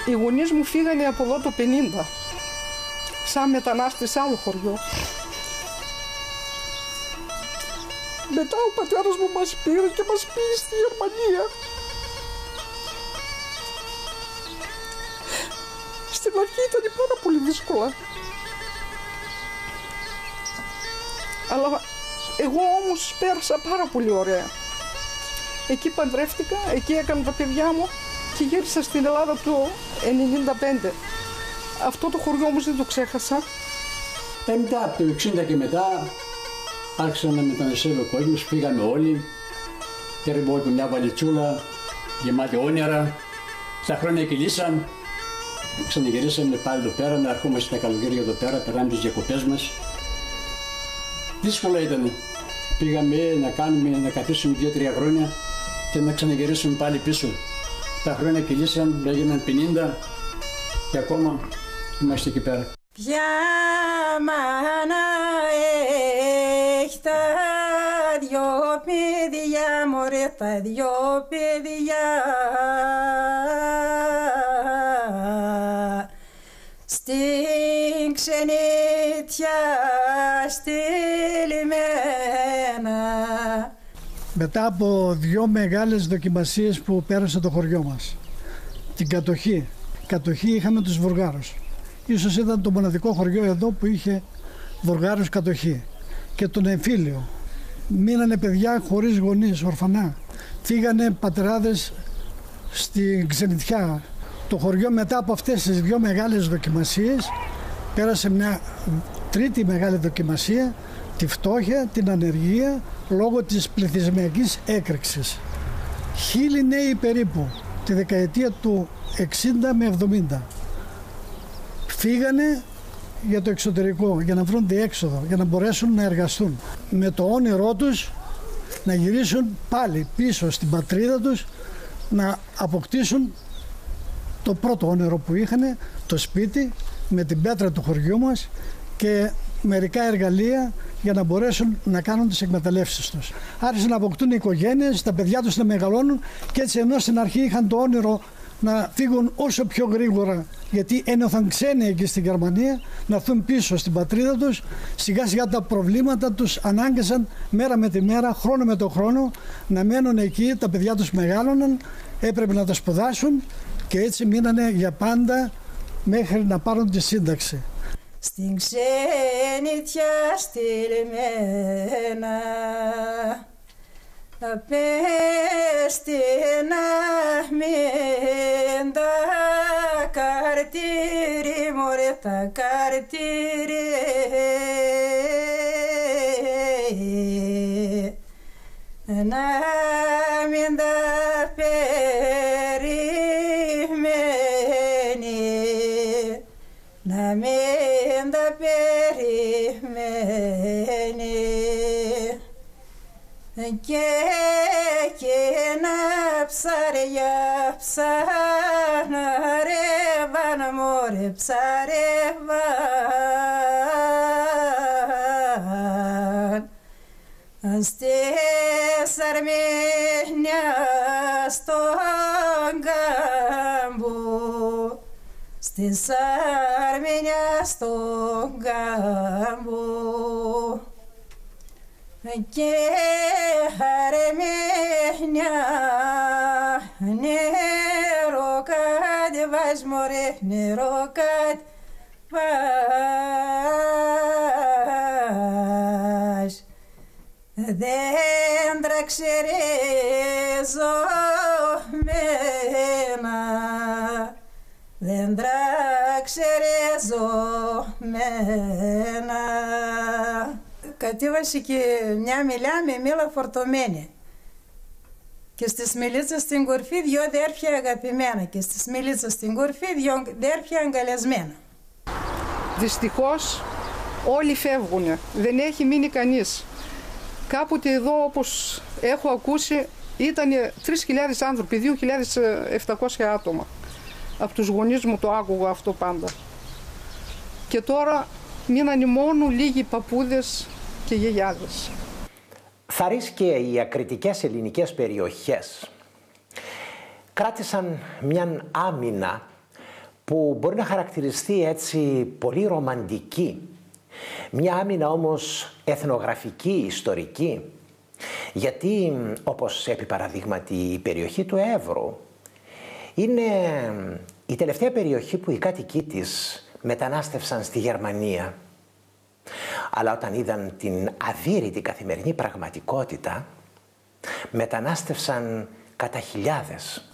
Οι γονείς μου φύγανε από εδώ το 50, σαν μετανάστες σε άλλο χωριό. Μετά ο πατέρας μου μας πήρε και μας πήγε στη Γερμανία. Στην αρχή ήταν πάρα πολύ δύσκολα. Αλλά εγώ όμως πέρασα πάρα πολύ ωραία. Εκεί παντρεύτηκα, εκεί έκανα τα παιδιά μου και γύρισα στην Ελλάδα το 1995. Αυτό το χωριό όμως δεν το ξέχασα. Μετά από το 1960 και μετά άρχισα να μεταναστεύω ο κόσμος, φύγαμε όλοι. Πήραμε όλοι μια βαλιτσούλα γεμάτη όνειρα. Τα χρόνια κυλήσαν. Ξαναγυρίσαμε πάλι εδώ πέρα, να ερχόμαστε τα καλοκαίρια εδώ πέρα, περάμε τις διακοπές μας. Δύσκολα ήταν. Πήγαμε να καθίσουμε 2-3 χρόνια και να ξαναγυρίσουμε πάλι πίσω. Τα χρόνια κυλήσαν, έγιναν 50 και ακόμα είμαστε εκεί πέρα. Ποια μάνα έχει τα δυο παιδιά, μωρέ τα δυο παιδιά, στην ξενιτιά στυλιμένα. Μετά από 2 μεγάλες δοκιμασίες που πέρασε το χωριό μας, την κατοχή. Κατοχή είχαμε τους Βουργάρους. Ίσως ήταν το μοναδικό χωριό εδώ που είχε Βουργάρους κατοχή. Και τον εμφύλιο. Μείνανε παιδιά χωρίς γονείς, ορφανά. Φύγανε πατεράδες στην ξενιτιά. Το χωριό μετά από αυτές τις 2 μεγάλες δοκιμασίες πέρασε μια τρίτη μεγάλη δοκιμασία, τη φτώχεια, την ανεργία, λόγω της πληθυσμιακής έκρηξης. 1000 νέοι περίπου τη δεκαετία του 60 με 70 φύγανε για το εξωτερικό, για να βρουν διέξοδο, για να μπορέσουν να εργαστούν. Με το όνειρό τους να γυρίσουν πάλι πίσω στην πατρίδα τους, να αποκτήσουν το πρώτο όνειρο που είχαν, το σπίτι με την πέτρα του χωριού μας και μερικά εργαλεία για να μπορέσουν να κάνουν τις εκμεταλλεύσεις τους. Άρχισαν να αποκτούν οι οικογένειες, τα παιδιά τους να μεγαλώνουν και έτσι, ενώ στην αρχή είχαν το όνειρο να φύγουν όσο πιο γρήγορα, γιατί ένιωθαν ξένοι εκεί στην Γερμανία, να έρθουν πίσω στην πατρίδα τους, σιγά σιγά τα προβλήματα τους ανάγκασαν μέρα με τη μέρα, χρόνο με το χρόνο να μένουν εκεί. Τα παιδιά τους μεγάλωναν, έπρεπε να τα σπουδάσουν και έτσι μείνανε για πάντα μέχρι να πάρουν τη σύνταξη. Στην ξενιτιά στυλιμένα, πες την αμήν τα καρτήρι, μωρέ τα καρτήρι, να μην τα περιμένει, να μην τα περιμένει. Και εκείνα ψάρια ψάρευαν, μωρέ ψάρευαν, στις Αρμενία στον κάμπο, στις Αρμενία στον κάμπο. Και Αρμενία νεροκάτ βάζ, μωρέ νεροκάτ βάζ, δέντρα ξερεζωμένα, δέντρα ξερεζωμένα. Κατέβασε και μια μιλιά με μήλα φορτωμένη. Και στη Σμιλίτσα στην κορφή 2 αδέρφια αγαπημένα. Και στη Σμιλίτσα στην κορφή 2 αδέρφια αγκαλιασμένα. Δυστυχώς όλοι φεύγουν. Δεν έχει μείνει κανείς. Κάποτε εδώ, όπως έχω ακούσει, ήταν 3.000 άνθρωποι, 2.700 άτομα. Από τους γονείς μου το άκουγα αυτό πάντα. Και τώρα μείνανε μόνο λίγοι παππούδες και γιαγιάδες. Θαρείς και οι ακριτικές ελληνικές περιοχές κράτησαν μιαν άμυνα που μπορεί να χαρακτηριστεί έτσι πολύ ρομαντική. Μια άμυνα όμως εθνογραφική, ιστορική, γιατί όπως επί παραδείγματι η περιοχή του Εύρου είναι η τελευταία περιοχή που οι κάτοικοι της μετανάστευσαν στη Γερμανία. Αλλά όταν είδαν την αδύρυτη καθημερινή πραγματικότητα, μετανάστευσαν κατά χιλιάδες.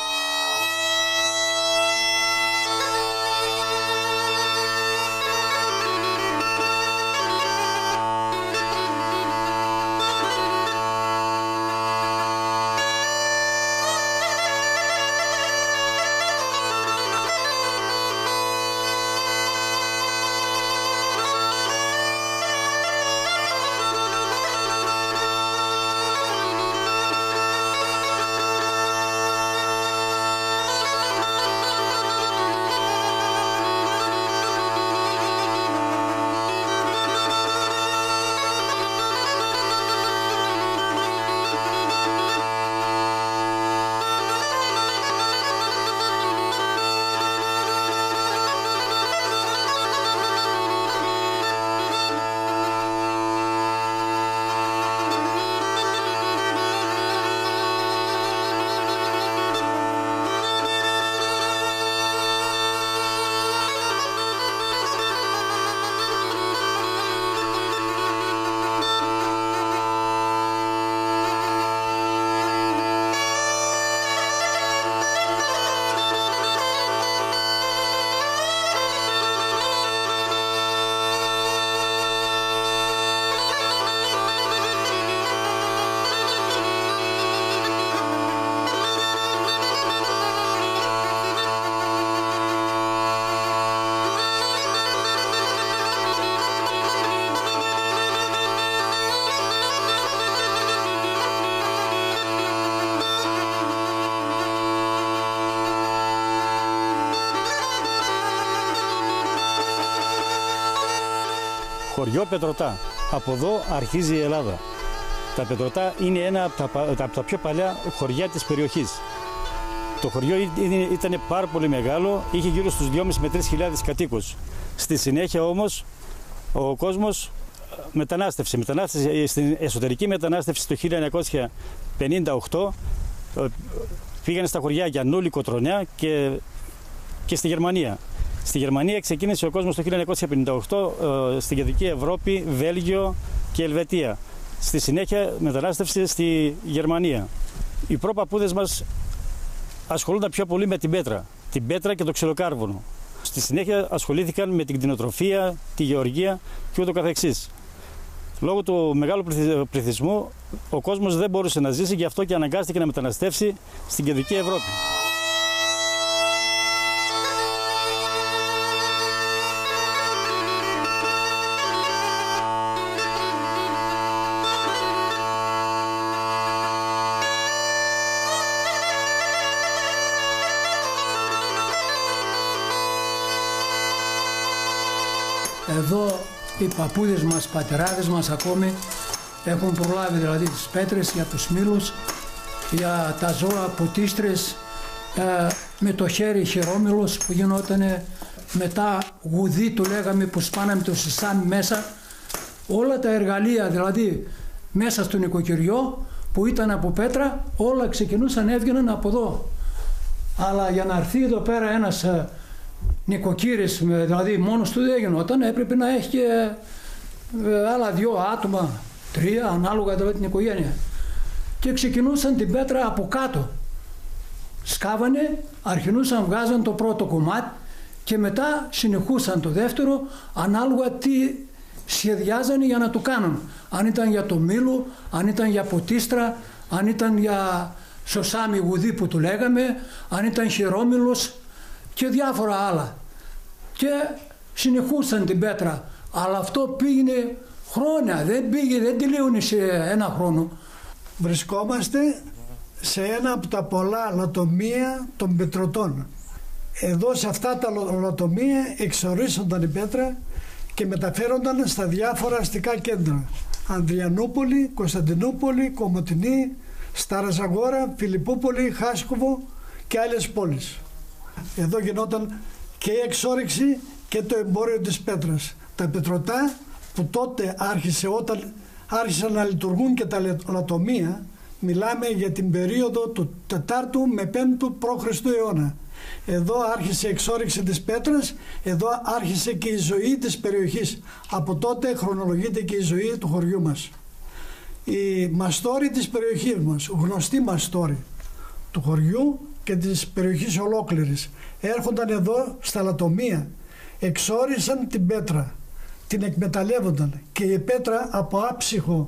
Χωριό Πετρωτά. Από εδώ αρχίζει η Ελλάδα. Τα Πετρωτά είναι ένα από τα πιο παλιά χωριά της περιοχής. Το χωριό ήταν πάρα πολύ μεγάλο, είχε γύρω στους 2.500 με 3.000 κατοίκους. Στη συνέχεια όμως ο κόσμος μετανάστευσε στην εσωτερική μετανάστευση το 1958. Πήγανε στα χωριά Γιαννούλη, Κοτρονιά και στη Γερμανία. Στη Γερμανία ξεκίνησε ο κόσμος το 1958 στην Κεντρική Ευρώπη, Βέλγιο και Ελβετία. Στη συνέχεια μετανάστευσε στη Γερμανία. Οι προπαππούδες μας ασχολούνταν πιο πολύ με την πέτρα και το ξυλοκάρβουνο. Στη συνέχεια ασχολήθηκαν με την κτηνοτροφία, τη γεωργία και ούτω καθεξής. Λόγω του μεγάλου πληθυσμού ο κόσμος δεν μπορούσε να ζήσει, γι' αυτό και αναγκάστηκε να μεταναστεύσει στην Κεντρική Ευρώπη. Εδώ οι παππούδες μας, πατεράδες μας ακόμη έχουν προλάβει δηλαδή τις πέτρες για τους μήλους, για τα ζώα ποτίστρες, με το χέρι χειρόμηλος που γινότανε, μετά γουδί του λέγαμε που σπάναμε το σισάμι μέσα. Όλα τα εργαλεία δηλαδή μέσα στο νοικοκυριό που ήταν από πέτρα όλα ξεκινούσαν, έβγαιναν από εδώ. Αλλά για να έρθει εδώ πέρα ένας νοικοκύρης, δηλαδή μόνος του δεν γινόταν, έπρεπε να έχει και άλλα 2 άτομα, 3 ανάλογα με την οικογένεια. Και ξεκινούσαν την πέτρα από κάτω. Σκάβανε, αρχινούσαν, βγάζαν το πρώτο κομμάτι και μετά συνεχούσαν το δεύτερο ανάλογα τι σχεδιάζανε για να το κάνουν. Αν ήταν για το μήλο, αν ήταν για ποτίστρα, αν ήταν για σωσάμι γουδί που του λέγαμε, αν ήταν χειρόμηλος και διάφορα άλλα. Και συνεχούσαν την πέτρα. Αλλά αυτό πήγαινε χρόνια, δεν τελείωνε σε ένα χρόνο. Βρισκόμαστε σε ένα από τα πολλά λατομεία των πετρωτών. Εδώ σε αυτά τα λατομεία εξορίσονταν η πέτρα και μεταφέρονταν στα διάφορα αστικά κέντρα. Ανδριανούπολη, Κωνσταντινούπολη, Κομοτηνή, Στάρα Ζαγόρα, Φιλιππούπολη, Χάσκοβο και άλλες πόλεις. Εδώ γινόταν και η εξόρυξη και το εμπόριο της πέτρας. Τα πετρωτά που τότε όταν άρχισαν να λειτουργούν και τα λατομεία, μιλάμε για την περίοδο του 4ου με 5ου π.Χ. αιώνα. Εδώ άρχισε η εξόρυξη της πέτρας, εδώ άρχισε και η ζωή της περιοχής. Από τότε χρονολογείται και η ζωή του χωριού μας. Οι μαστόροι της περιοχής μας, γνωστοί μαστόροι του χωριού και της περιοχής ολόκληρης, έρχονταν εδώ στα λατομεία, εξόρισαν την πέτρα, την εκμεταλλεύονταν και η πέτρα από άψυχο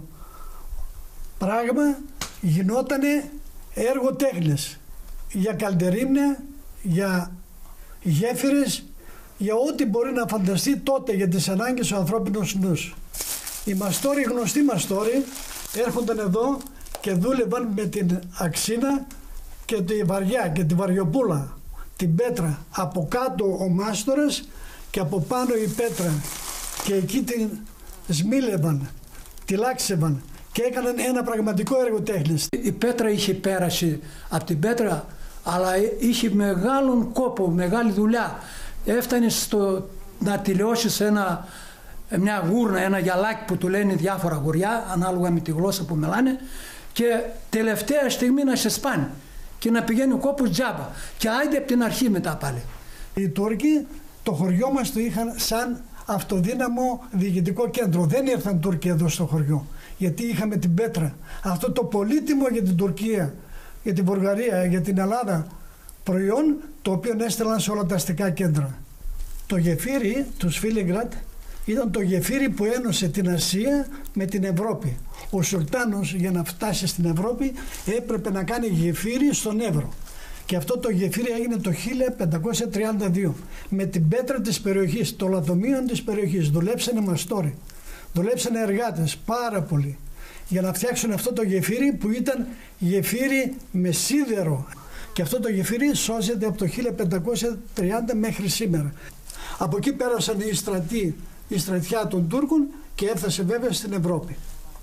πράγμα γινότανε έργο τέχνης για καλντερίμνια, για γέφυρες, για ό,τι μπορεί να φανταστεί τότε για τις ανάγκες ο ανθρώπινος νους. Οι μαστόροι, γνωστοί μαστόροι, έρχονταν εδώ και δούλευαν με την αξίνα και τη βαριά και τη βαριοπούλα, την πέτρα. Από κάτω ο μάστορας και από πάνω η πέτρα, και εκεί την σμήλευαν, τη λάξευαν και έκαναν ένα πραγματικό έργο τέχνης. Η πέτρα είχε πέρασει από την πέτρα, αλλά είχε μεγάλον κόπο, μεγάλη δουλειά. Έφτανε στο να τηλεώσεις μια γούρνα, ένα γυαλάκι που του λένε διάφορα χωριά, ανάλογα με τη γλώσσα που μιλάνε, και τελευταία στιγμή να σε σπάνει και να πηγαίνει ο κόπος τζάμπα. Και άιντε από την αρχή μετά πάλι. Οι Τούρκοι το χωριό μας το είχαν σαν αυτοδύναμο διοικητικό κέντρο. Δεν ήρθαν Τούρκοι εδώ στο χωριό, γιατί είχαμε την πέτρα. Αυτό το πολύτιμο για την Τουρκία, για την Βουλγαρία, για την Ελλάδα προϊόν, το οποίο έστελναν σε όλα τα αστικά κέντρα. Το γεφύρι του Σφίλιγκραντ ήταν το γεφύρι που ένωσε την Ασία με την Ευρώπη. Ο Σουλτάνος, για να φτάσει στην Ευρώπη, έπρεπε να κάνει γεφύρι στον Εύρο. Και αυτό το γεφύρι έγινε το 1532 με την πέτρα της περιοχής, των λατομείων της περιοχής. Δουλέψανε μαστόροι, δουλέψανε εργάτες πάρα πολλοί για να φτιάξουν αυτό το γεφύρι, που ήταν γεφύρι με σίδερο. Και αυτό το γεφύρι σώζεται από το 1530 μέχρι σήμερα. Από εκεί πέρασαν η στρατιά των Τούρκων και έφτασε βέβαια στην Ευρώπη.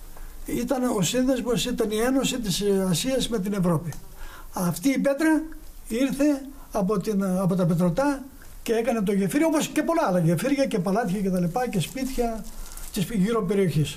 Ο σύνδεσμος, ήταν η ένωση της Ασίας με την Ευρώπη. Αυτή η πέτρα ήρθε από τα πετρωτά και έκανε το γεφύρι, όπως και πολλά άλλα γεφύρια και παλάτια και τα λοιπά και σπίτια της γύρω περιοχής.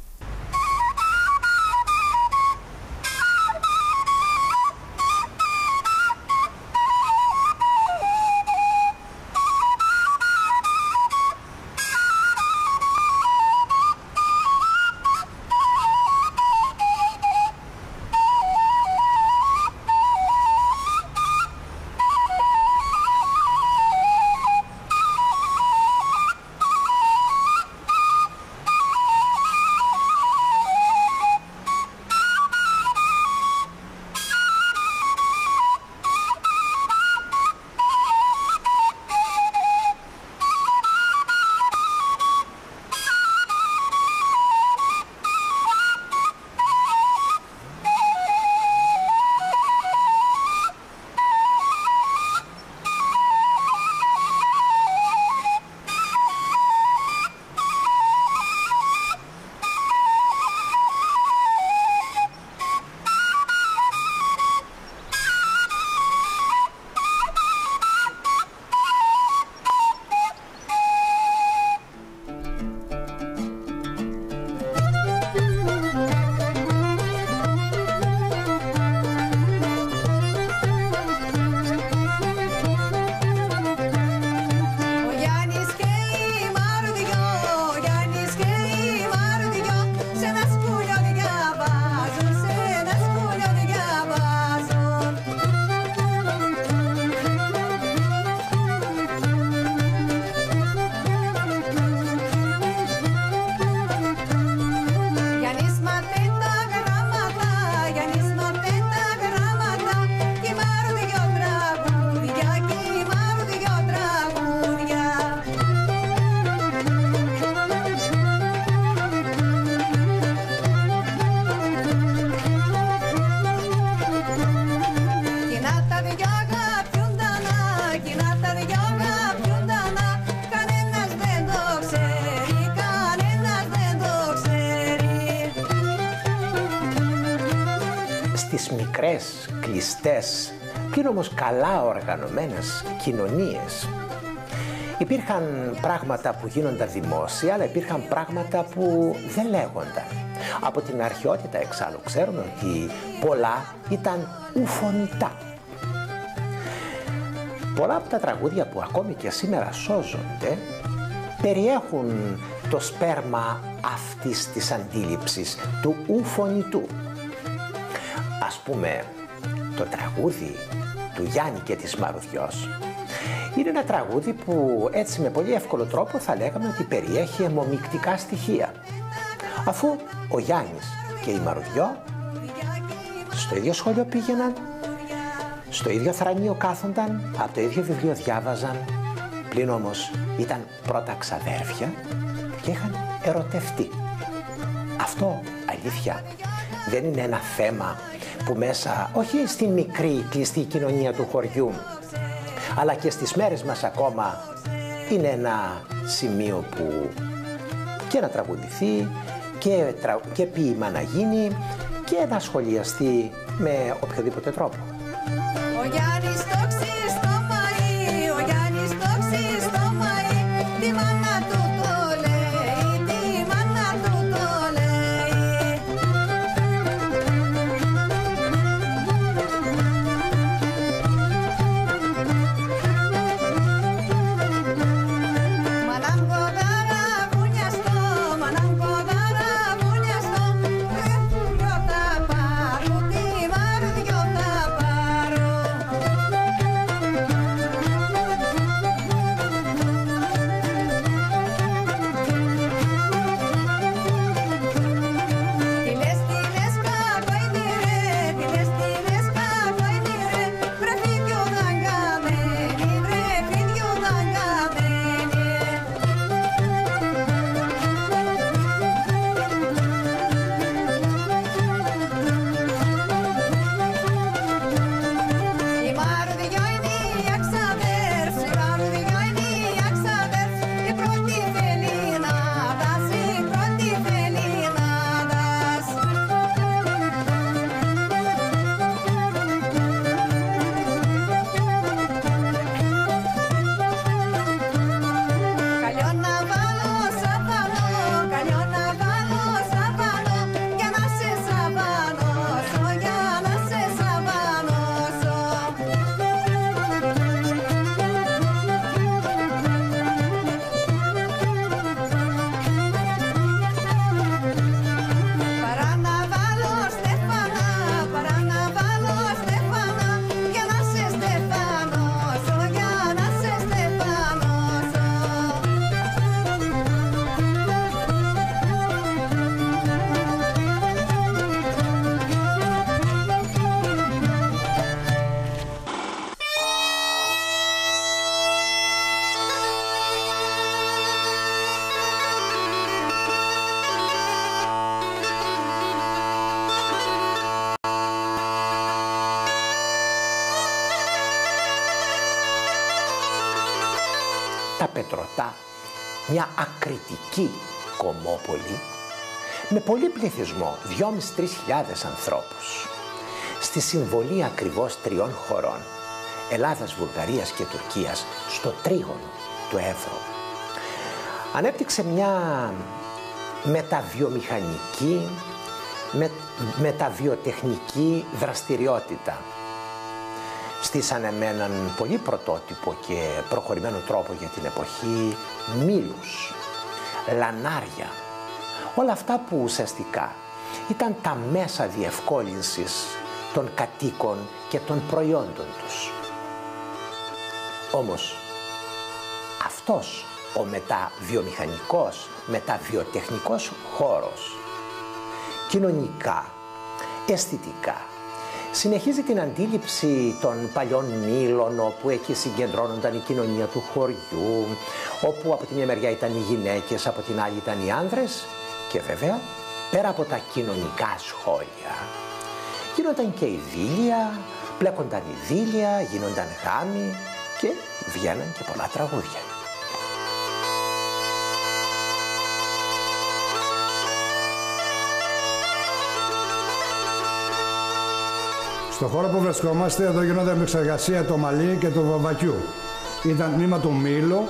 Στις μικρές, κλειστές, πλην όμως καλά οργανωμένες κοινωνίες, Υπήρχαν πράγματα που γίνονταν δημόσια, αλλά υπήρχαν πράγματα που δεν λέγονταν. Από την αρχαιότητα εξάλλου ξέρουμε ότι πολλά ήταν ουφωνητά. Πολλά από τα τραγούδια που ακόμη και σήμερα σώζονται περιέχουν το σπέρμα αυτής της αντίληψης του ουφωνητού. Ας πούμε, το τραγούδι του Γιάννη και της Μαρουδιός είναι ένα τραγούδι που έτσι με πολύ εύκολο τρόπο θα λέγαμε ότι περιέχει αιμομυκτικά στοιχεία. Αφού ο Γιάννης και η Μαρουδιό στο ίδιο σχολείο πήγαιναν, στο ίδιο θρανείο κάθονταν, από το ίδιο βιβλίο διάβαζαν, πλην όμως ήταν πρώτα ξαδέρφια και είχαν ερωτευτεί. Αυτό, αλήθεια, δεν είναι ένα θέμα που μέσα, όχι στη μικρή κλειστή κοινωνία του χωριού, αλλά και στις μέρες μας ακόμα είναι ένα σημείο που και να τραγουδηθεί και ποίημα να γίνει και να σχολιαστεί με οποιοδήποτε τρόπο. Ο Γιάννης το ξυστομαεί, ο Γιάννης το ξυστομαεί, τη μάνα του το λέει, τη μάνα του το λέει. Μαναγκοδάρα βουνιαστό, μαναγκοδάρα βουνιαστό, δυο τα πάρω, τη Μαρουδιό τα πάρω. Τι λες κακοϊνή ρε, τι λες κακοϊνή ρε, βρε φίδιο δαγκαμένη, βρε φίδιο δαγκαμένη. Η Μαρουδιό είναι η αξαδέρφ, η Μαρουδιό είναι η αξαδέρφ, η πρώτη θέλει να δάσει, η πρώτη θέλει να δάσει. Καλιό να βάλω σαβανό, καλιό να βάλω σαβανό, για να σε σαβανώσω, για να σε σαβανώσω. Παραναβάλω Στέφανα, παραναβάλω Στέφανα, για να σε στεφανώσω, για να σε στεφανώσω. Τα Πετρωτά, μια ακριτική κομμόπολη με πολύ πληθυσμό, 2.500-3.000 ανθρώπους, στη συμβολή ακριβώς τριών χωρών, Ελλάδας, Βουλγαρίας και Τουρκίας, στο τρίγωνο του Εύρου. Ανέπτυξε μια μεταβιομηχανική, μεταβιοτεχνική δραστηριότητα. Στήσανε με έναν πολύ πρωτότυπο και προχωρημένο τρόπο για την εποχή μήλους, λανάρια, όλα αυτά που ουσιαστικά ήταν τα μέσα διευκόλυνσης των κατοίκων και των προϊόντων τους. Όμως αυτός ο μεταβιομηχανικός, μεταβιοτεχνικός χώρος κοινωνικά, αισθητικά, συνεχίζει την αντίληψη των παλιών μήλων, όπου εκεί συγκεντρώνονταν η κοινωνία του χωριού, όπου από τη μια μεριά ήταν οι γυναίκες, από την άλλη ήταν οι άνδρες και βέβαια πέρα από τα κοινωνικά σχόλια γίνονταν και ειδήλια, πλέκονταν ειδήλια, γίνονταν γάμοι και βγαίναν και πολλά τραγούδια. Στο χώρο που βρισκόμαστε, εδώ γινόταν επεξεργασία το μαλλί και το βαμβακιού. Ήταν τμήμα του μήλου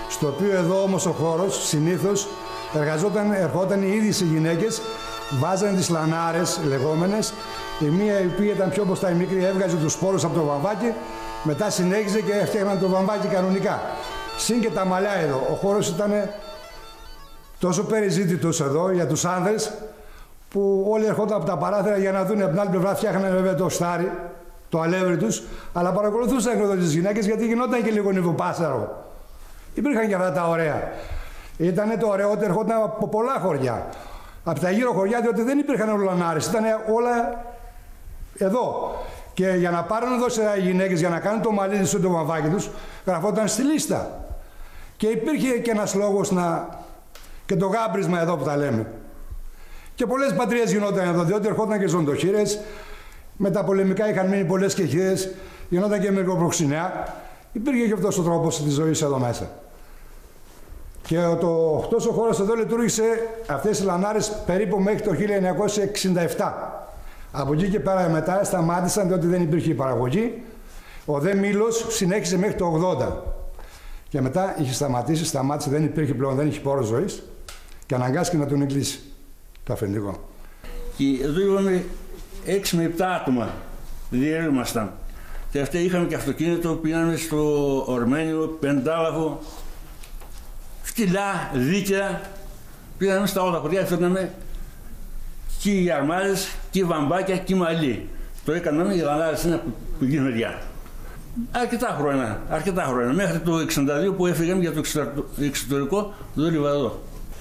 στο οποίο εδώ όμως ο χώρος συνήθως ερχόταν οι ίδιες οι γυναίκες, βάζανε τις λανάρες λεγόμενες, η μία η οποία ήταν πιο μπροστά η μικρή έβγαζε τους σπόρους από το βαμβάκι, μετά συνέχιζε και έφτιαχναν το βαμβάκι κανονικά. Συν και τα μαλλιά εδώ. Ο χώρος ήταν τόσο περιζήτητος εδώ για τους άνδρες, που όλοι ερχόταν από τα παράθυρα για να δουν. Από την άλλη πλευρά φτιάχνανε βέβαια το στάρι, το αλεύρι τους, αλλά παρακολουθούσαν εδώ τις γυναίκες γιατί γινόταν και λίγο νυβοπάσαρο. Υπήρχαν και αυτά τα ωραία. Ήταν το ωραιότερο, ερχόταν από πολλά χωριά. Από τα γύρω χωριά, διότι δεν υπήρχαν όλα λανάρες, ήταν όλα εδώ. Και για να πάρουν εδώ σε γυναίκες, για να κάνουν το μαλλί τους, το βαμβάκι τους, γραφόταν στη λίστα. Και υπήρχε και ένας λόγος και το γάμπρισμα εδώ που τα λέμε. Και πολλές πατρίες γινόταν εδώ, διότι ερχόταν και ζωντοχύρες. Με τα πολεμικά είχαν μείνει πολλές κεχίδες, γινόταν και μικροπροξενιά. Υπήρχε και αυτός ο τρόπος της ζωής εδώ μέσα. Και αυτός ο χώρος εδώ λειτουργήσε αυτές οι λανάρες περίπου μέχρι το 1967. Από εκεί και πέρα μετά σταμάτησαν, διότι δεν υπήρχε η παραγωγή. Ο δε μήλος συνέχισε μέχρι το 80. Και μετά είχε σταμάτησε, δεν υπήρχε πλέον, δεν είχε πόρο ζωής και αναγκάστηκε να τον κλείσει το αφεντικό. Και εδώ είχαμε 6 με 7 άτομα, διέρου ήμασταν. Και αυτοί είχαμε και αυτοκίνητο, πήγαμε στο Ορμένιο, Πεντάλαφο, φτυλά, δίκαια. Πήγαμε στα όλα χωριά, φέρναμε και οι αρμάδες, και οι βαμβάκια, και οι μαλλί. Το έκαναμε, οι λανάρες είναι από την μεριά. Αρκετά χρόνια, μέχρι το 1962 που έφυγαμε για το εξωτερικό του Λιβαδό.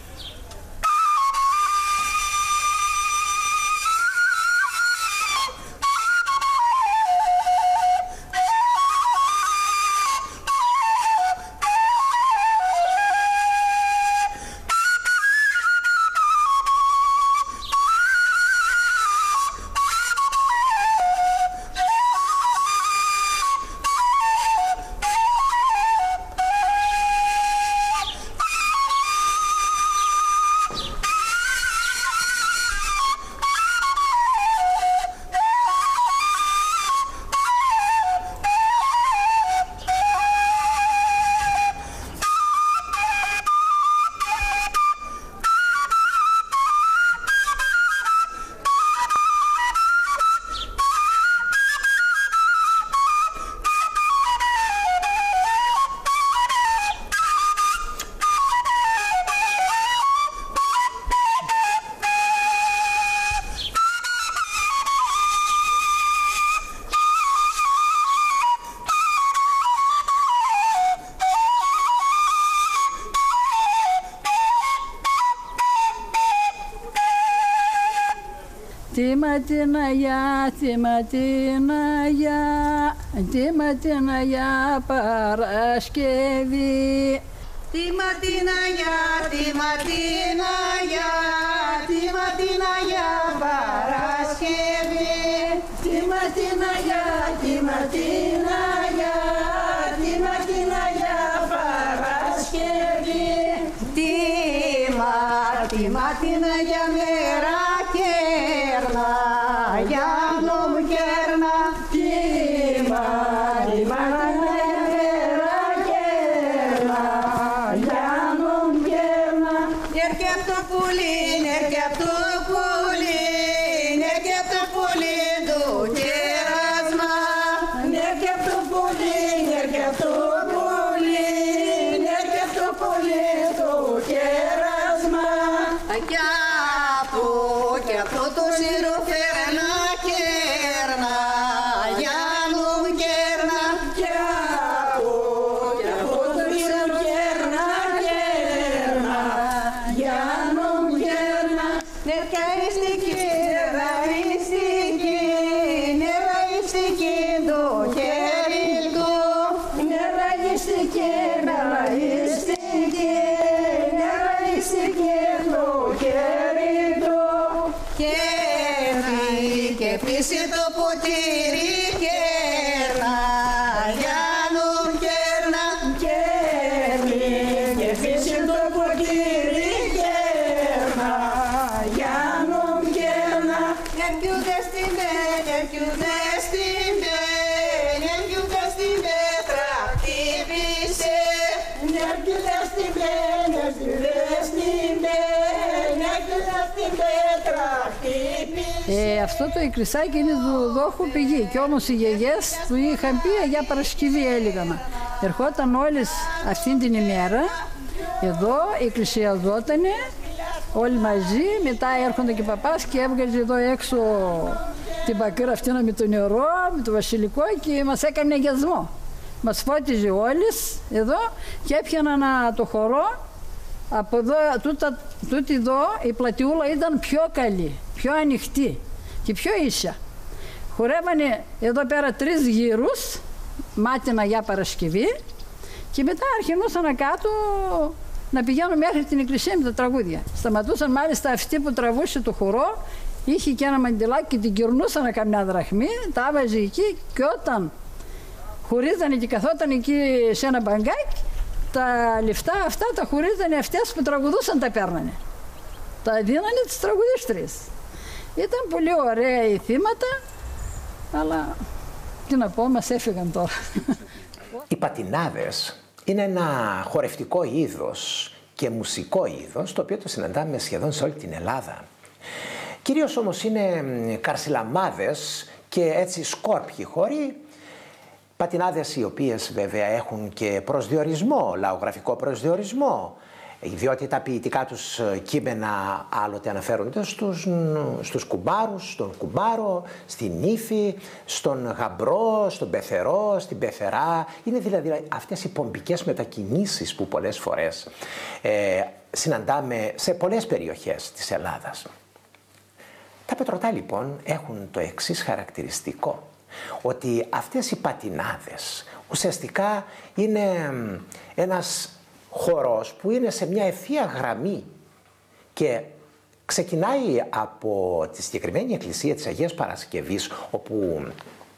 Τιματιναγιά Παρασκευή. Τιματιναγιά Παρασκευή. Τιματιναγιά Παρασκευή. Τιματιναγιά μέρα κέρνα, για μου κέρνα. Τιματιναγιά μέρα κέρνα, για μου κέρνα. Έρχε απ' το πουλί, έρχε απ' το πουλί, έρχε απ' το πουλί του κέρασμα. Έρχε απ' το πουλί, έρχε απ' το πουλί, έρχε απ' το πουλί του κέρασμα. Και από το ζυροφέρνα κέρνα, για μου κέρνα. Και από το ζυροφέρνα κέρνα, για μου κέρνα. Νερκαϊστική, νεραϊστική το χέρι του. Νεραϊστική το χέρι του. Και πίσε το ποτήρι κέρνα, για νου κέρνα. Και πίσε το ποτήρι κέρνα, για νου κέρνα. Έρχονται στην πέτρα, χτύπησε. Έρχονται Αυτό το εκκλησάκι είναι του δόχου πηγή και όμως οι γιαγιές του είχαν πει Αγιά Παρασκευή έλεγαν. Ερχόταν όλες αυτήν την ημέρα, εδώ εκκλησιαζότανε όλοι μαζί, μετά έρχονται και παπάς και έβγαζε εδώ έξω την πακύρα αυτή με το νερό, με το βασιλικό και μας έκανε αγιασμό. Μας φώτιζε όλες εδώ και έπιαναν το χορό. Από εδώ, τούτη εδώ η πλατιούλα ήταν πιο καλή, πιο ανοιχτή και πιο ίσια. Χορεύανε εδώ πέρα 3 γύρους, μάτινα για Παρασκευή και μετά αρχινούσαν κάτω να πηγαίνουν μέχρι την εκκλησία με τα τραγούδια. Σταματούσαν μάλιστα αυτοί που τραβούσε το χορό, είχε και ένα μαντιλάκι και την κυρνούσαν καμιά δραχμή, τα άβαζε εκεί και όταν χωρίζανε και καθόταν εκεί σε ένα μπαγκάκι, τα λεφτά αυτά τα χωρίζανε αυτές που τραγουδούσαν, τα παίρνανε. Τα δίνανε τις τραγουδίστριες. Ήταν πολύ ωραία οι θύματα, αλλά τι να πω, μας έφυγαν τώρα. Οι πατινάδες είναι ένα χορευτικό είδος και μουσικό είδος, το οποίο το συναντάμε σχεδόν σε όλη την Ελλάδα. Κυρίως όμως είναι καρσιλαμάδες και έτσι σκόρπιοι χώροι, πατινάδες οι οποίες βέβαια έχουν και προσδιορισμό, λαογραφικό προσδιορισμό, διότι τα ποιητικά τους κείμενα άλλοτε αναφέρονται στους κουμπάρους, στον κουμπάρο, στην ύφη, στον γαμπρό, στον πεθερό, στην πεθερά. Είναι δηλαδή αυτές οι πομπικές μετακινήσεις που πολλές φορές συναντάμε σε πολλές περιοχές της Ελλάδας. Τα πετρωτά λοιπόν έχουν το εξής χαρακτηριστικό, ότι αυτές οι πατινάδες ουσιαστικά είναι ένας χορός που είναι σε μια ευθεία γραμμή και ξεκινάει από τη συγκεκριμένη εκκλησία της Αγίας Παρασκευής, όπου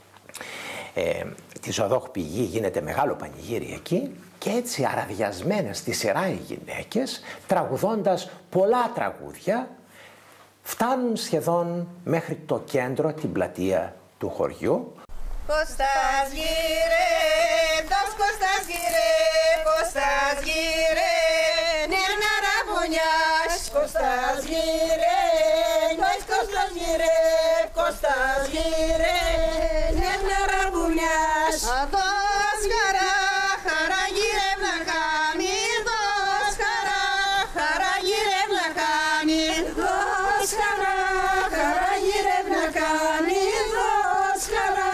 τη Ζωοδόχου Πηγή γίνεται μεγάλο πανηγύρι εκεί, και έτσι αραδιασμένες στη σειρά οι γυναίκες, τραγουδώντας πολλά τραγούδια, φτάνουν σχεδόν μέχρι το κέντρο, την πλατεία του χωριού. Κώστας γύρε, δος Κώστας γύρε, Κώστας γύρε, νέρνα ραβωνιάς. Κώστας γύρε, δος Κώστας γύρε, Κώστας γύρε, νέρνα ραβωνιάς. Δος χαρά, χαρά γύρε βλαχάνι, δος χαρά, χαρά γύρε βλαχάνι, δος χαρά, χαρά γύρε βλαχάνι, δος χαρά.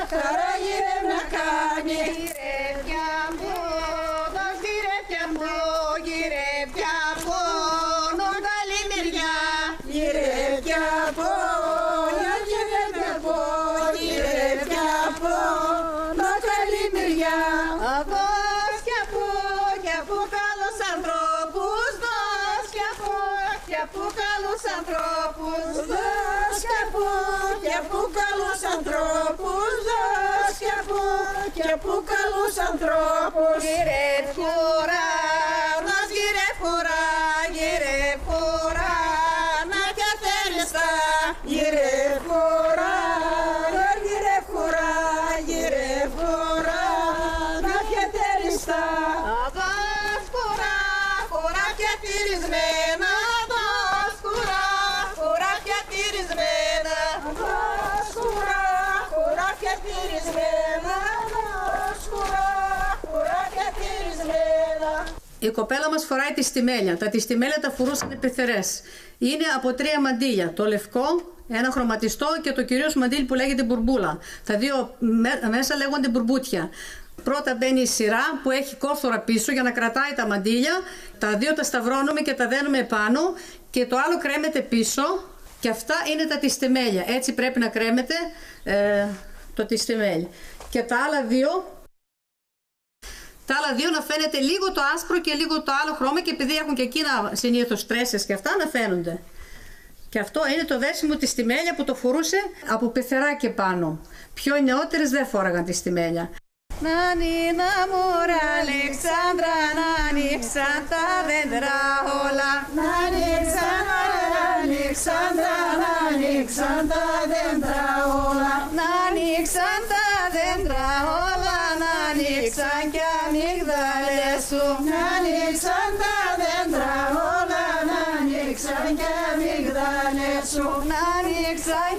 Και που καλούς ανθρώπους. Γυρεύει χώρα, μας γυρεύει χώρα, γυρεύει χώρα, να καθαριστά. Γυρεύει χώρα, γυρεύει χώρα, γυρεύει χώρα, να καθαριστά. Δώσ' χώρα, χώρα πια τυρισμένα, δώσ' χώρα, χώρα πια τυρισμένα, δώσ' χώρα, χώρα πια τυρισμένα. Η κοπέλα μας φοράει τη στιμέλια. Τα τιστιμέλια τα φορούσαν οι πεθερές. Είναι από 3 μαντίλια. Το λευκό, ένα χρωματιστό και το κυρίως μαντίλι που λέγεται μπουρμπούλα. Τα δύο μέσα λέγονται μπουρμπούτια. Πρώτα μπαίνει η σειρά που έχει κόρθωρα πίσω για να κρατάει τα μαντίλια. Τα δύο τα σταυρώνουμε και τα δένουμε επάνω και το άλλο κρέμεται πίσω. Και αυτά είναι τα τιστιμέλια. Έτσι πρέπει να κρέμεται το τιστιμέλι. Και τα άλλα δύο να φαίνεται λίγο το άσπρο και λίγο το άλλο χρώμα, και επειδή έχουν και εκείνα συνήθως τρέσες και αυτά να φαίνονται. Και αυτό είναι το δέσιμο της τιμέλια που το φορούσε από πεθερά και πάνω. Πιο νεότερες δεν φόραγαν τη τιμέλια. Νανίνα μωρά Αλεξάνδρα, να ανοίξαν τα δέντρα όλα. Να ανοίξαν Αλεξάνδρα, να ανοίξαν τα δέντρα όλα. Να ανοίξαν τα δέντρα όλα, να ανοίξαν κι αμύγδαλες σου. Να ανοίξαν τα δέντρα όλα, να ανοίξαν κι αμύγδαλες σου. Να ανοίξαν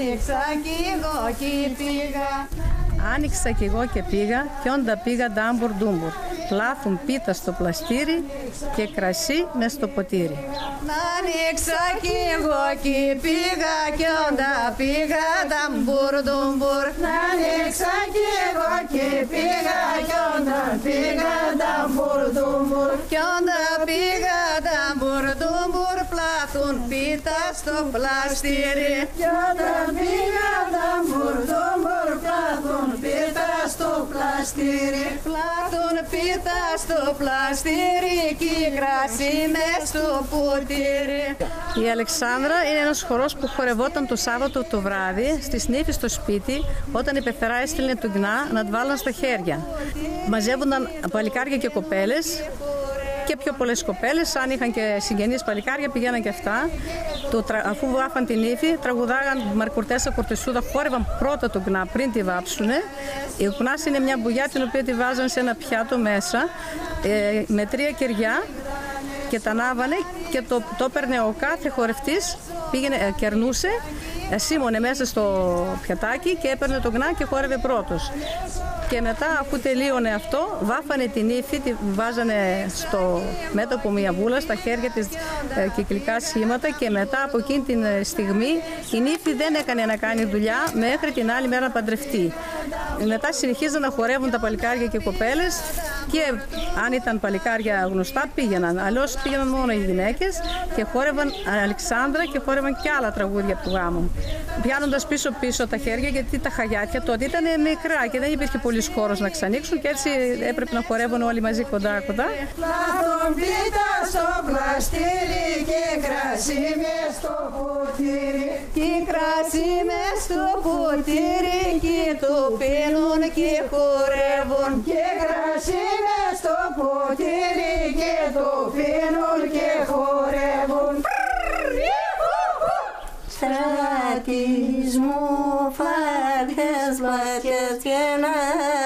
Άνοιξα κι εγώ και πήγα. Άνοιξα κι εγώ και πήγα, κι όντα πήγα ντάμπουρ ντούμπουρ. Πλάθουν πίτα στο πλαστήρι και κρασί μες στο ποτήρι. Άνοιξα κι εγώ και πήγα, κι όντα πήγα ντάμπουρ ντούμπουρ. Άνοιξα κι εγώ και πήγα, κι όντα πήγα ντάμπουρ ντούμπουρ. Κι όντα πήγα ντάμπουρ ντούμπουρ, πλάθουν πίτα στο πλαστήρι. Κι όντα πήγα ντάμπουρ ντούμπουρ, πλάθουν πίτα στο πλαστήρι. Πλάθουν πίτα στο πλαστήρι και κρασί μες στο ποτήρι. Η Αλεξάνδρα είναι ένας χορός που χορευόταν το Σάββατο το βράδυ στις νύφη στο σπίτι, όταν η πεθερά έστειλε του γκνά να τη βάλουν στα χέρια. Μαζεύονταν παλικάρια και κοπέλες και πιο πολλές κοπέλες, αν είχαν και συγγενείς παλικάρια πηγαίναν και αυτά. Αφού βάφαν την ύφη, τραγουδάγαν μαρκουρτέσα κορτεσούδα, χόρευαν πρώτα το γκνά πριν τη βάψουνε. Η γκνάς είναι μια μπουγιά την οποία τη βάζαν σε ένα πιάτο μέσα με 3 κεριά και τα ανάβανε και το έπαιρνε ο κάθε χορευτής, κερνούσε, σίμωνε μέσα στο πιατάκι και έπαιρνε το γκνά και χόρευε πρώτος. Και μετά, αφού τελείωνε αυτό, βάφανε την ύφη, τη βάζανε στο μέτωπο μια βούλα, στα χέρια της κυκλικά σχήματα και μετά από εκείνη την στιγμή η νύφη δεν έκανε να κάνει δουλειά μέχρι την άλλη μέρα να παντρευτεί. Μετά συνεχίζαν να χορεύουν τα παλικάρια και οι κοπέλες και αν ήταν παλικάρια γνωστά πήγαιναν, αλλιώς πήγαιναν μόνο οι γυναίκες και χόρευαν Αλεξάνδρα και χόρευαν και άλλα τραγούδια του γάμου. Πιάνοντας πίσω-πίσω τα χέρια, γιατί τα χαγιάτια τότε ήταν μικρά και δεν υπήρχε πολύς χώρος να ξανοίξουν και έτσι έπρεπε να χορεύουν όλοι μαζί κοντά-κοντά. Πλάθουν πίτα στο πλαστήρι και κρασί μες στο ποτήρι. Και κρασί μες στο ποτήρι και το πίνουν και χορεύουν. Και κρασί μες στο ποτήρι και το πίνουν και χορεύουν. Στράτης μου φάτες πλάτιες και να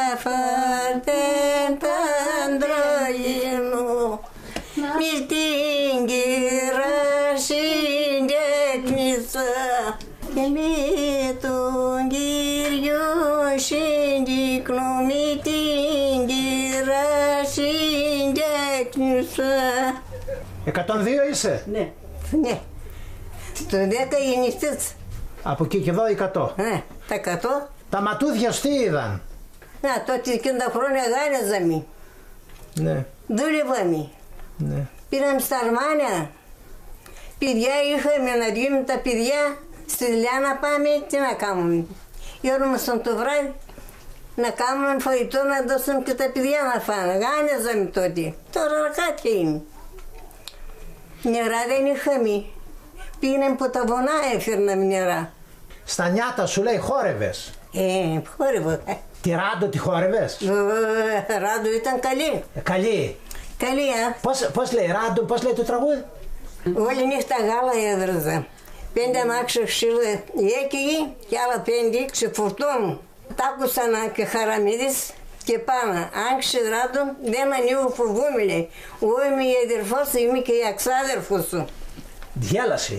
φάτεν τ' αντρογινού. Μη την κύρα συντέκνησα και μη τον κύριο συντύκνω. Μη την κύρα συντέκνησα. 102 είσαι? Ναι. Ναι. Το 10 γεννηθείς. Από εκεί και εδώ 100. Ναι, τα 100. Τα ματούδια τι είδαν? Να, τότε και τα χρόνια γάνιαζαμε. Ναι. Δούλευαμε. Ναι. Πήραμε στα αρμάνια. Παιδιά είχαμε να δίνουμε τα παιδιά στη δουλειά να πάμε, τι να κάνουμε. Γιόρμασαν το βράδυ να κάνουμε φαγητό να δώσουν και τα παιδιά να φάνε. Γάνιαζαμε τότε. Τώρα κάτι είναι. Νερά δεν είχαμε. Πήγαινε από τα βονά, έφερναμε νερά. Στα νιάτα σου λέει χόρευες? Χόρευα. Τη Ράντο τη χόρευες? Ράντο ήταν καλή. Καλή. Καλή, Πώς λέει Ράντο, πώς λέει το τραγούδι? Όλη νύχτα γάλα έδραζα. 5 αμάξια ξύλα έκαιγε και άλλα 5 ξεφορτώνουν. Τ' άκουσαν και Χαραμίδης και πάνω. Άγγιξε Ράντο, δεν ανοίγω φοβούμαι, λέει. Εγώ είμαι η αδερφός σου, είμαι και η αξάδερφος σου. Γέλασε.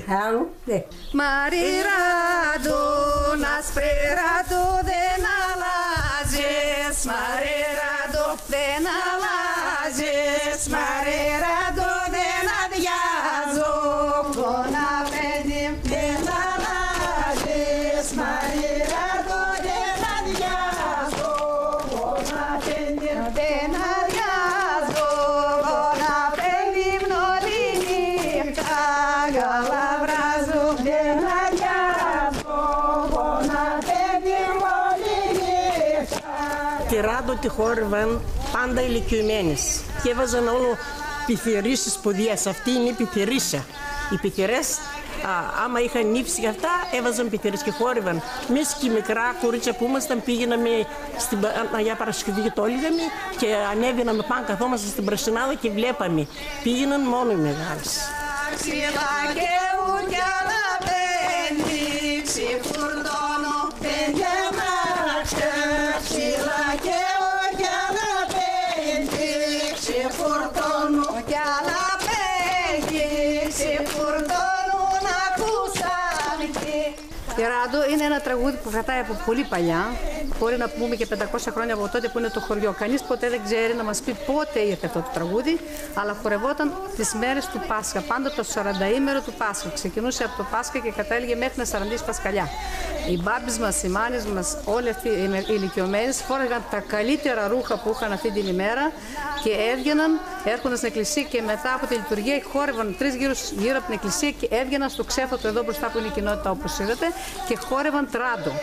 Μαρирάντο, ασπρεράντο δεν αλλάζεις. Μαρирάντο δεν αλλάζεις. Μαρирάντο δεν αδειάζω. Κόνα παιδί δεν αλλάζεις. Μαρирάντο δεν αδειάζω. Κόνα παιδί δεν αδειάζω. Κόνα παιδί μνόλη νύχτα. Καλαβράζω δεν αδειάζω. Κόνα παιδί μνόλη νύχτα. Τη Ράντο τη χόρευαν πάντα ηλικιωμένες και έβαζαν όλο πιθερήσεις ποδιές. Αυτή είναι η πιθερίσσα. Οι πιθερές, άμα είχαν νύψει και αυτά, έβαζαν πιθερές και χόρευαν. Εμείς και οι μικρά κορίτσια που ήμασταν πήγαιναμε στην Αγία Παρασκευή και το όλιγαμε και ανέβαιναμε πάνω, καθόμαστε στην Πρασινάδα και βλέπαμε. Πήγαιναν μόνο οι μεγάλες. Ξύλα και ουκιάλα πέντη, ξυφουρτώνω πέντε μάτια. Ξύλα και ουκιάλα πέντη, ξυφουρτώνω κι άλλα πέντη, ξυφουρτώνουν ακούσαν. Η Ράντο είναι ένα τραγούδι που κρατάει από πολύ παλιά. Μπορεί να πούμε και 500 χρόνια από τότε που είναι το χωριό. Κανείς ποτέ δεν ξέρει να μας πει πότε ήρθε αυτό το τραγούδι, αλλά χορευόταν τις μέρες του Πάσχα. Πάντα το 40ήμερο του Πάσχα. Ξεκινούσε από το Πάσχα και κατέληγε μέχρι να σαραντήσει Πασχαλιά. Οι μπάμπες μας, οι μάνες μας, όλοι αυτοί οι ηλικιωμένες φόραγαν τα καλύτερα ρούχα που είχαν αυτή την ημέρα και έβγαιναν, έρχονταν στην εκκλησία και μετά από τη λειτουργία χόρευαν 3 γύρω από την εκκλησία και έβγαιναν στο ξέφωτο εδώ μπροστά που είναι η κοινότητα όπως είδατε και χόρευαν τράντο.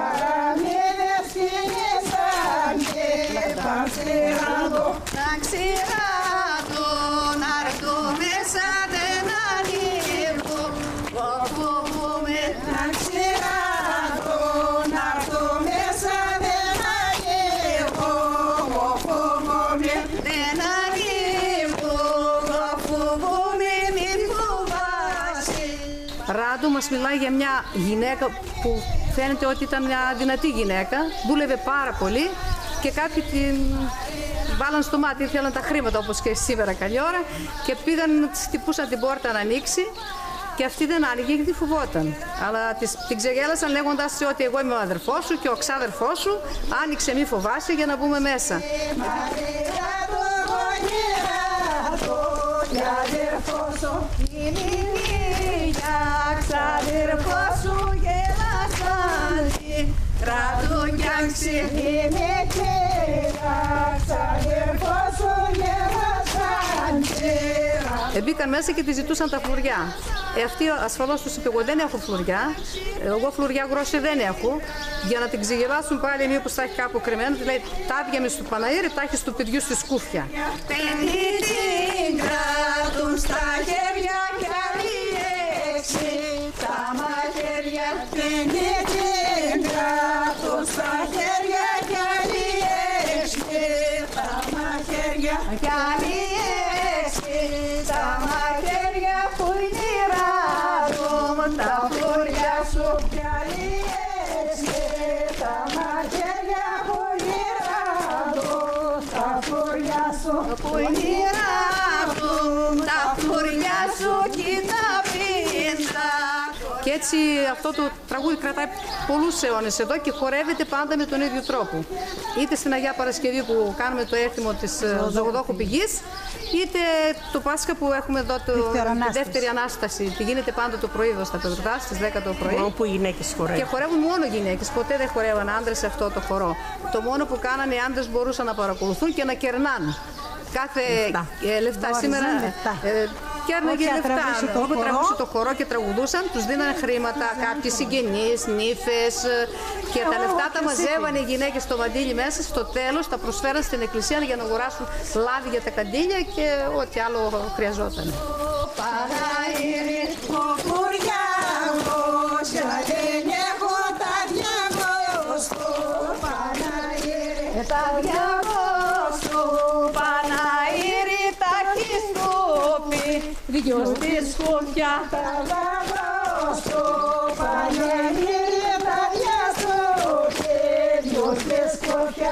Ράντο μας μιλάει για μια γυναίκα που φαίνεται ότι ήταν μια δυνατή γυναίκα, δούλευε πάρα πολύ και κάποιοι την βάλαν στο μάτι, ήθελαν τα χρήματα όπως και σήμερα καλή ώρα και πήγαν, της χτυπούσαν την πόρτα να ανοίξει και αυτή δεν άνοιγε γιατί φοβόταν. Αλλά την ξεγέλασαν λέγοντας ότι εγώ είμαι ο αδερφός σου και ο ξάδερφός σου, άνοιξε μη φοβάσαι για να μπούμε μέσα. Μπήκαν μέσα και τη ζητούσαν τα φλουριά. Αυτή ασφαλώς τους είπε: εγώ δεν έχω φλουριά, εγώ φλουριά γρόση δεν έχω. Για να την ξεγελάσουν πάλι, μήπως τα έχει κάπου κρυμμένα, τη λέει: τα άδεια στο Παναήρη, τα έχει του παιδιού στη σκούφια. Πέντε την κράτουν στα χέρια κι άλλοι 6 τα μαχαίρια. Πέντε την κράτουν στα χέρια κι άλλοι 6 τα μαχαίρια. Κι άλλοι 6 τα μαχαίρια που είναι η Ράντο, τα φλουριά σου. Κι άλλοι 6 τα μαχαίρια που είναι η Ράντο, τα φλουριά σου. Που είναι η Ράντο, τα φλουριά σου και τα πίντα. Και έτσι αυτό το τραγούδι κρατάει πολλούς αιώνες εδώ και χορεύεται πάντα με τον ίδιο τρόπο. Είτε στην Αγία Παρασκευή που κάνουμε το έθιμο της Ζωγοδόχου Πηγής, είτε το Πάσχα που έχουμε εδώ τη δεύτερη Ανάσταση. Τη γίνεται πάντα το πρωί εδώ στα Πετρουδά, στις 10 το πρωί. Όπου οι γυναίκες χορεύουν. Και χορεύουν μόνο γυναίκες, ποτέ δεν χορεύαν άντρες σε αυτό το χορό. Το μόνο που κάνανε οι άντρες μπορούσαν να παρακολουθούν και να κερνάνε. Κάθε λεφτά σήμερα κέρναγε λεφτά. Όπου τραβούσε το χορό και τραγουδούσαν, τους δίνανε χρήματα, κάποιοι συγγενείς, νύφες και τα λεφτά τα μαζεύαν οι γυναίκες στο μαντίλι μέσα. Στο τέλος τα προσφέραν στην εκκλησία για να αγοράσουν λάδι για τα καντήλια και ό,τι άλλο χρειαζόταν. Τα δυο Παναήρη τα έχει σκούπι, δυο στη σκούπια. Τα δυο στο Παναήρη τα διαστούπι, δυο στη σκούπια.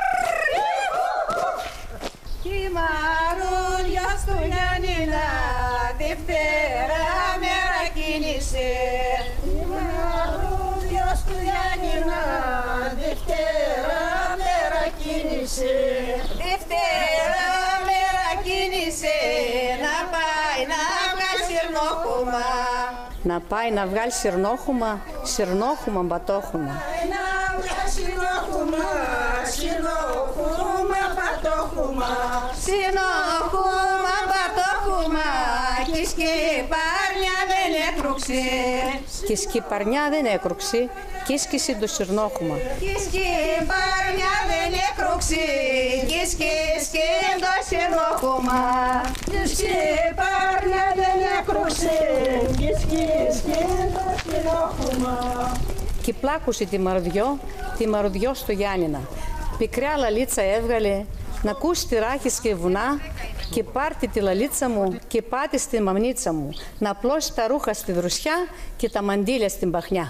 Η μαρούλια στο Γιάννηνα, Δευτέρα μέρα κίνησε. Η μαρούλια στο Γιάννηνα, Δευτέρα μέρα κίνησε. Δευτέρα μέρα κίνησε, να πάει να βγάλει συρνόχουμα. Να πάει να βγάλει συρνόχουμα, συρνόχουμα μπατόχουμα. Να βγάλει συρνόχουμα, συρνόχουμα μπατόχουμα. Συρνόχουμα μπατόχουμα, και η σκυπαρνιά δεν έκρουξε. Και η σκυπαρνιά δεν έκρουξε, και ίσκησε το συρνόχουμα. Και η σκυπαρνιά δεν έκρουξε, και ίσκησε το συρνόχουμα. Και η σκυπαρνιά δεν έκρουξε, και ίσκησε το συρνόχουμα. Και πλάκωσε τη μαρουδιό στο Γιάννηνα. Πικριά λαλίτσα έβγαλε, να ακούσει τη ράχης και βουνά και πάρτε τη λαλίτσα μου και πάτε στη μαμνίτσα μου, να πλώσει τα ρούχα στη δροσιά και τα μαντήλια στην παχνιά.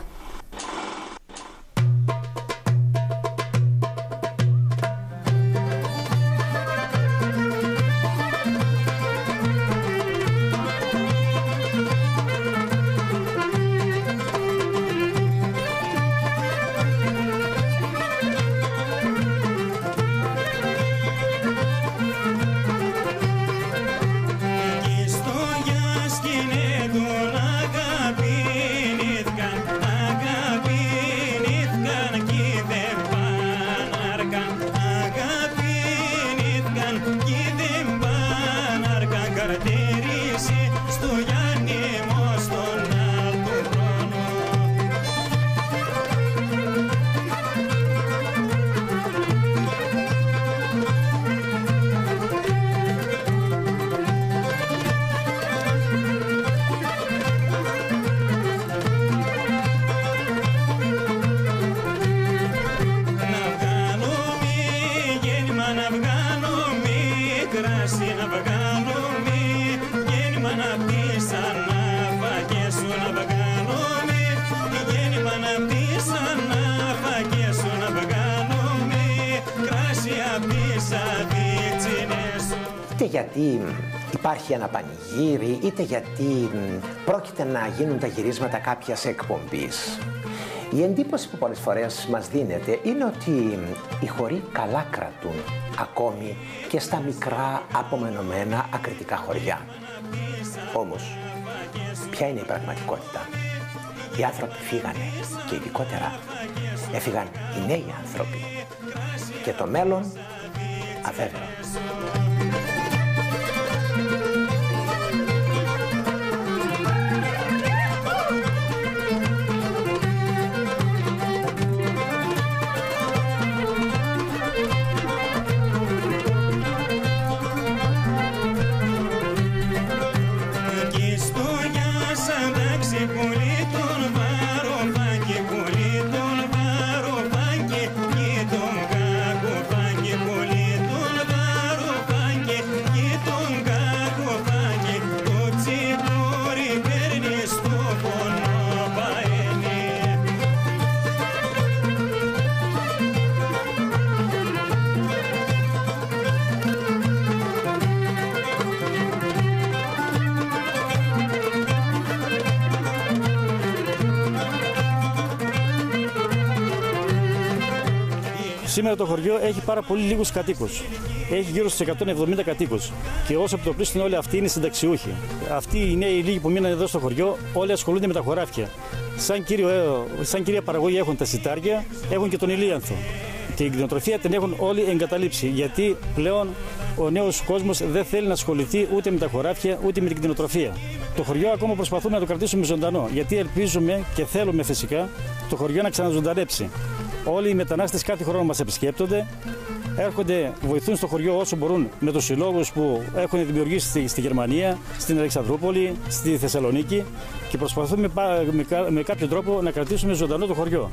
είτε γιατί υπάρχει ένα πανηγύρι, είτε γιατί πρόκειται να γίνουν τα γυρίσματα κάποιας εκπομπής. Η εντύπωση που πολλές φορές μας δίνεται είναι ότι οι χωροί καλά κρατούν ακόμη και στα μικρά απομενωμένα ακριτικά χωριά. Όμως, ποια είναι η πραγματικότητα? Οι άνθρωποι φύγανε και ειδικότερα έφυγαν οι νέοι άνθρωποι και το μέλλον αβέβαιο. Σήμερα το χωριό έχει πάρα πολύ λίγους κατοίκους. Έχει γύρω στους 170 κατοίκους. Και όσο επιτοπλίστων όλοι αυτοί είναι συνταξιούχοι. Αυτοί οι νέοι λίγοι που μείναν εδώ στο χωριό, όλοι ασχολούνται με τα χωράφια. Σαν κυρία παραγωγή έχουν τα σιτάρια, έχουν και τον ηλίανθο. Και η κτηνοτροφία την έχουν όλοι εγκαταλείψει. Γιατί πλέον ο νέος κόσμος δεν θέλει να ασχοληθεί ούτε με τα χωράφια ούτε με την κτηνοτροφία. Το χωριό ακόμα προσπαθούμε να το κρατήσουμε ζωντανό. Γιατί ελπίζουμε και θέλουμε φυσικά το χωριό να ξαναζωντανέψει. Όλοι οι μετανάστες κάθε χρόνο μας επισκέπτονται, έρχονται, βοηθούν στο χωριό όσο μπορούν με τους συλλόγους που έχουν δημιουργήσει στη Γερμανία, στην Αλεξανδρούπολη, στη Θεσσαλονίκη και προσπαθούμε με κάποιο τρόπο να κρατήσουμε ζωντανό το χωριό.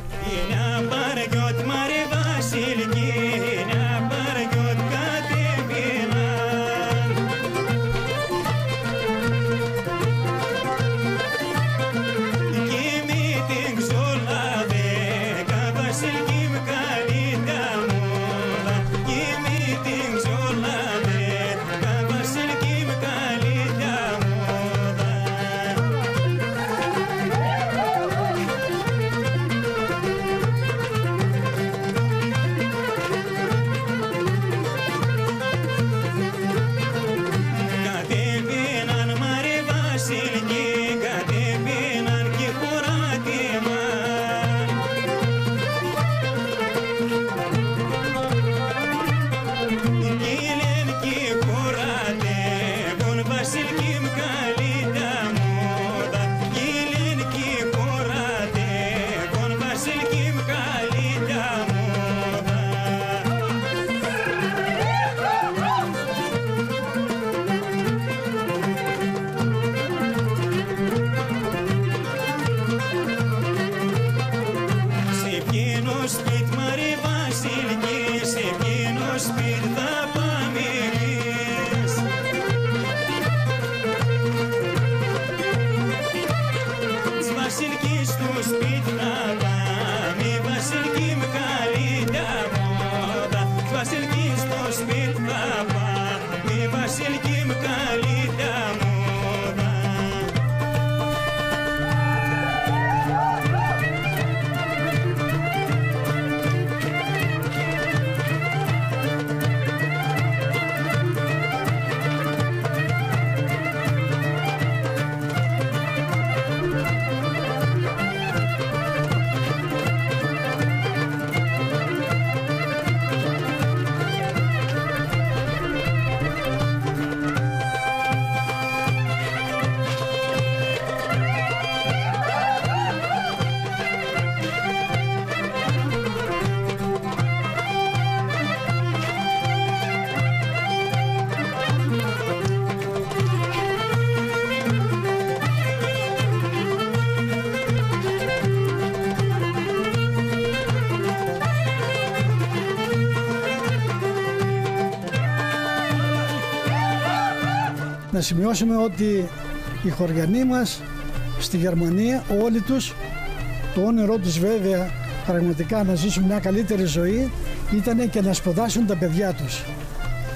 Να σημειώσουμε ότι οι χωριανοί μας στη Γερμανία, όλοι τους, το όνειρό τους βέβαια πραγματικά να ζήσουν μια καλύτερη ζωή ήταν και να σπουδάσουν τα παιδιά τους.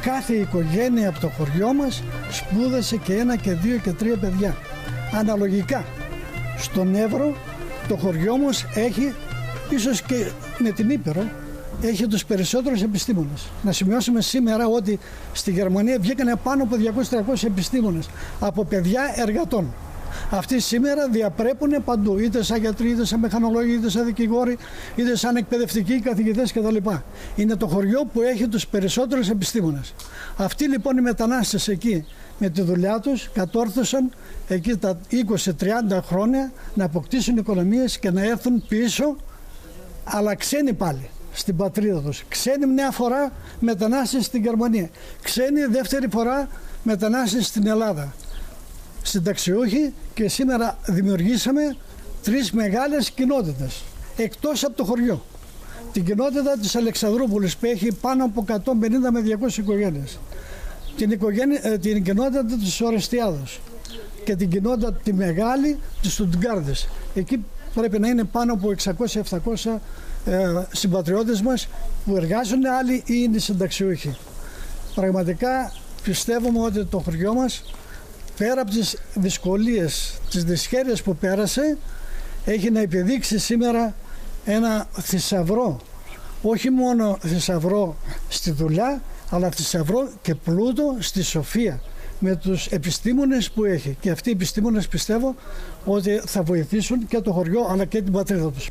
κάθε οικογένεια από το χωριό μας σπούδασε και 1 και 2 και 3 παιδιά. Αναλογικά. Στον Εύρο το χωριό μας έχει, ίσως και με την Ήπειρο, έχει τους περισσότερους επιστήμονες. Να σημειώσουμε σήμερα ότι στη Γερμανία βγήκανε πάνω από 200-300 επιστήμονες από παιδιά εργατών. Αυτοί σήμερα διαπρέπουν παντού, είτε σαν γιατροί, είτε σαν μηχανολόγοι, είτε σαν δικηγόροι, είτε σαν εκπαιδευτικοί καθηγητές κτλ. Είναι το χωριό που έχει τους περισσότερους επιστήμονες. Αυτοί λοιπόν οι μετανάστες εκεί με τη δουλειά τους κατόρθωσαν εκεί τα 20-30 χρόνια να αποκτήσουν οικονομίες και να έρθουν πίσω, αλλά ξένοι πάλι στην πατρίδα τους. Ξένοι μια φορά μετανάστες στην Γερμανία, ξένοι δεύτερη φορά μετανάστες στην Ελλάδα. Συνταξιούχοι, και σήμερα δημιουργήσαμε 3 μεγάλες κοινότητες εκτός από το χωριό. Την κοινότητα της Αλεξανδρούπολης που έχει πάνω από 150 με 200 οικογένειες, την κοινότητα της Ορεστιάδος και την κοινότητα τη μεγάλη της Στουτγκάρδης. Εκεί πρέπει να είναι πάνω από 600-700 συμπατριώτες μας που εργάζονται, άλλοι ή είναι συνταξιούχοι. Πραγματικά πιστεύουμε ότι το χωριό μας, πέρα από τις δυσκολίες, τις δυσχέρειες που πέρασε, έχει να επιδείξει σήμερα ένα θησαυρό. Όχι μόνο θησαυρό στη δουλειά, αλλά θησαυρό και πλούτο στη σοφία, με τους επιστήμονες που έχει. Και αυτοί οι επιστήμονες πιστεύω ότι θα βοηθήσουν και το χωριό αλλά και την πατρίδα τους.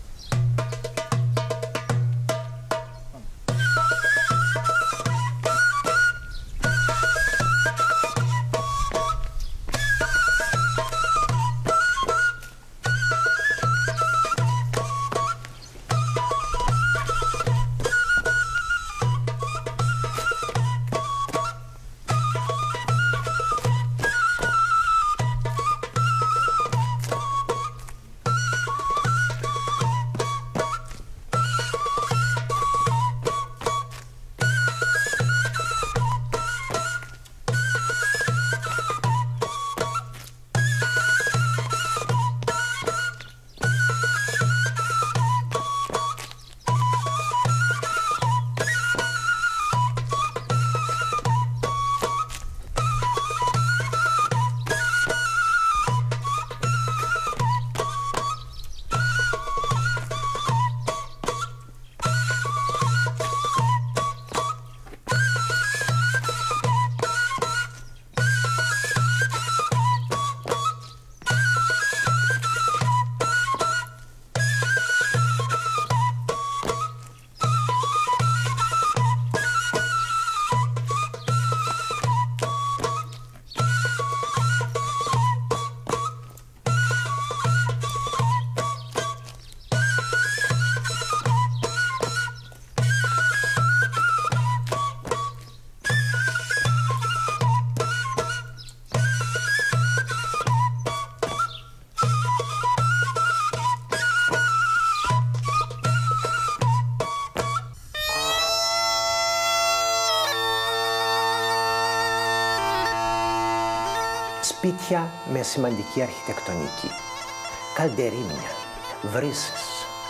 Σπίτια με σημαντική αρχιτεκτονική, καλντερίμια, βρύσες,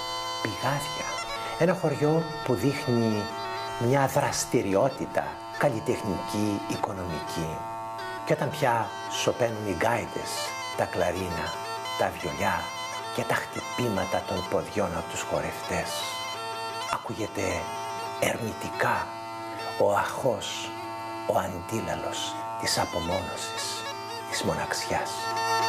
πηγάδια. Ένα χωριό που δείχνει μια δραστηριότητα καλλιτεχνική, οικονομική. Και όταν πια σωπαίνουν οι γκάιτες, τα κλαρίνα, τα βιολιά και τα χτυπήματα των ποδιών από τους χορευτές, ακούγεται ερμητικά ο αχός, ο αντίλαλος της απομόνωσης, της μοναξιάς.